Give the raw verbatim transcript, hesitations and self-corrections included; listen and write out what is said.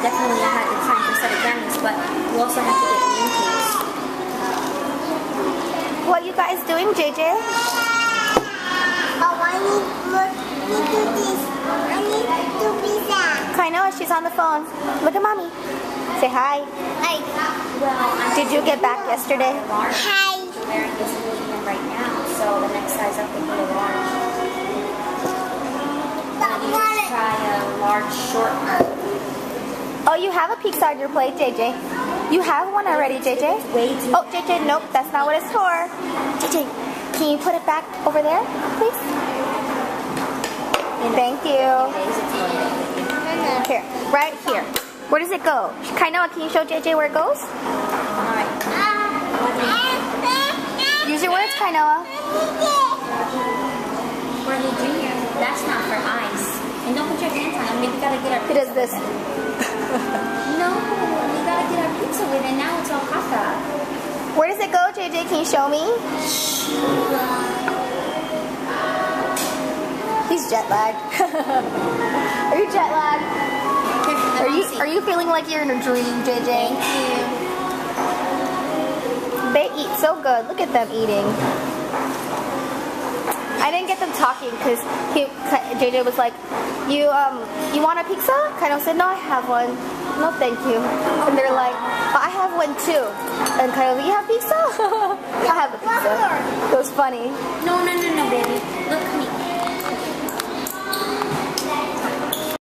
definitely had the time for set of Grammys, but we also have to get name cakes. What are you guys doing, J J? Oh, I need, look, need to do this. I need to do pizza. I know, she's on the phone. Look at mommy. Say hi. Hi. Well, Did you get back yesterday? Hi. Wearing this medium right now, so the next size up would be a large. Let me just try a large short one. Oh, you have a pizza on your plate, J J. You have one already, J J. Way too Oh, J J, nope, that's not what it's for. J J, can you put it back over there, please? Thank you. Here, right here. Where does it go? Kainoa, can you show J J where it goes? Alright. Use your words, Kainoa. For the junior, that's not for ice. And don't put your hands on it. We gotta get our He does this. No, we gotta get our pizza with it. Now it's all kaka. Where does it go, J J? Can you show me? He's jet lagged. Are you jet lagged? Are you are you feeling like you're in a dream, J J? Thank you. They eat so good. Look at them eating. I didn't get them talking because J J was like, "You um, you want a pizza?" Kainoa said, "No, I have one." "No, thank you." And they're like, "But I have one too." And Kainoa, "You have pizza?" "I have the pizza." It was funny. No, no, no, no, baby. Look, honey.